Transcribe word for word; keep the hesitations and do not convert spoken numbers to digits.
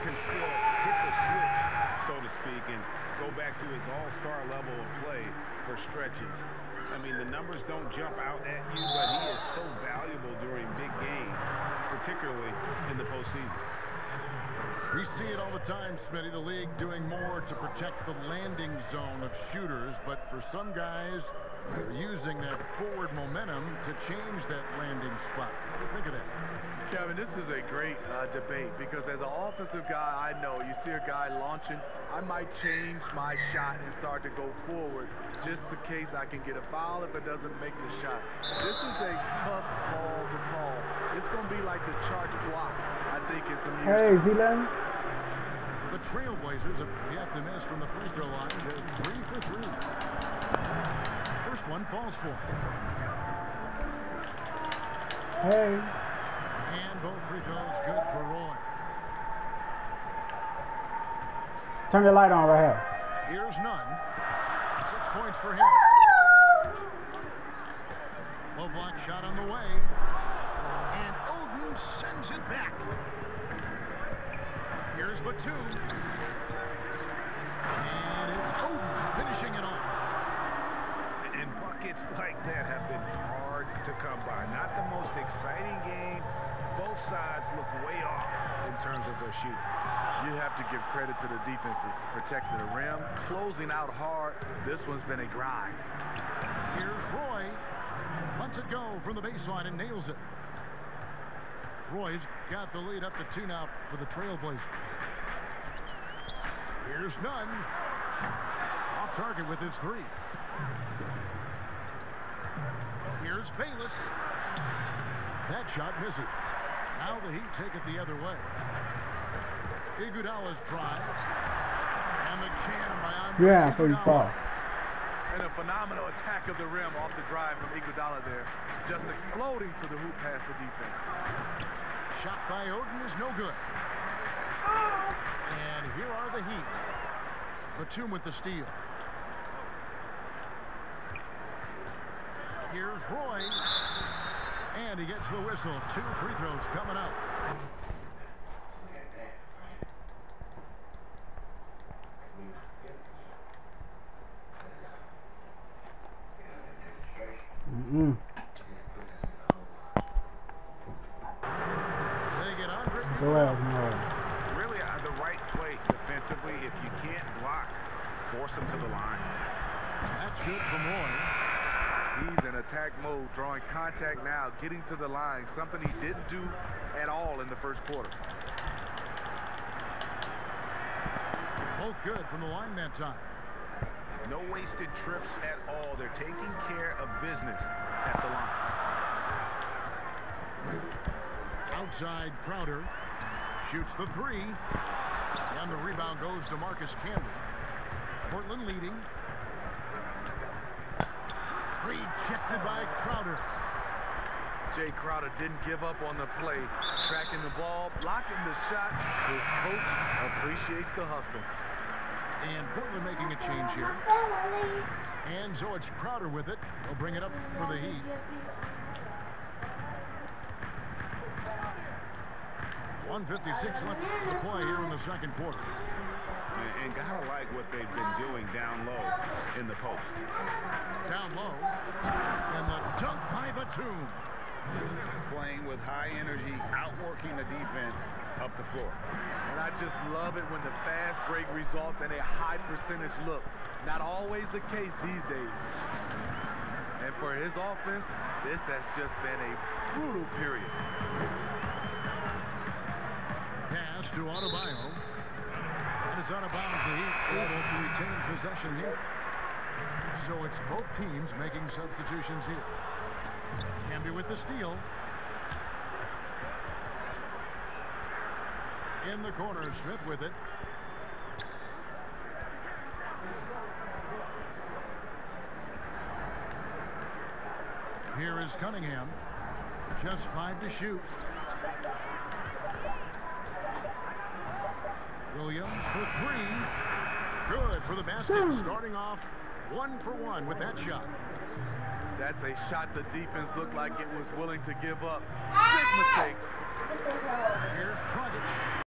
can still hit the switch, so to speak, and go back to his all-star level of play for stretches. I mean, the numbers don't jump out at you, but he is so valuable during big games, particularly in the postseason. We see it all the time, Smitty, the league doing more to protect the landing zone of shooters, but for some guys, they're using that forward momentum to change that landing spot. What do you think of that? Kevin, this is a great uh, debate because as an offensive guy, I know you see a guy launching, I might change my shot and start to go forward just in case I can get a foul if it doesn't make the shot. This is a tough call to call. It's going to be like the charge block, I think, in some years. Hey, Zealand. The Trailblazers have yet to miss from the free throw line. They're three for three. First one falls for. Hey. And both free throws good for Roy. Turn the light on right here. Here's none. Six points for him. Low block shot on the way. And Oden sends it back. Here's Batum. And it's Oden finishing it off. And buckets like that have been hard to come by. Not the most exciting game. Both sides look way off in terms of their shooting. You have to give credit to the defenses. Protecting the rim, closing out hard. This one's been a grind. Here's Roy. Lets it go from the baseline and nails it. Roy's got the lead up to two now for the Trailblazers. Here's Nunn. Off target with his three. Here's Bayless. That shot misses. Now the Heat take it the other way. Iguodala's drive. And the jam by Andre Yeah, so you saw. And a phenomenal attack of the rim off the drive from Iguodala there. Just exploding to the hoop past the defense. Shot by Oden is no good. And here are the Heat. Batum with the steal. Here's Roy. And he gets the whistle. Two free throws coming up. Mm-mm. They get Andre. Go ahead, no. Really, uh, the right play defensively. If you can't block, force them to the line. That's good from Roy. He's in attack mode, drawing contact now, getting to the line, something he didn't do at all in the first quarter. Both good from the line that time. No wasted trips at all. They're taking care of business at the line. Outside Crowder shoots the three. And the rebound goes to Marcus Camby. Portland leading. Rejected by Crowder. Jay Crowder didn't give up on the play. Tracking the ball, blocking the shot. His coach appreciates the hustle. And Portland making a change here. And so it's Crowder with it. He'll bring it up for the Heat. one fifty-six left to play here in the second quarter. And, and gotta like what they've been doing down low in the post. Down low. And the dunk by Batum. Playing with high energy, outworking the defense up the floor. And I just love it when the fast break results in a high percentage look. Not always the case these days. And for his offense, this has just been a brutal period. Pass to Adebayo. And it's out of bounds. The Heat able to retain possession here. So it's both teams making substitutions here. Camby with the steal. In the corner, Smith with it. Here is Cunningham. Just five to shoot. Williams for three. Good for the basket. Starting off one for one with that shot. That's a shot the defense looked like it was willing to give up. Big mistake. Here's Dragic.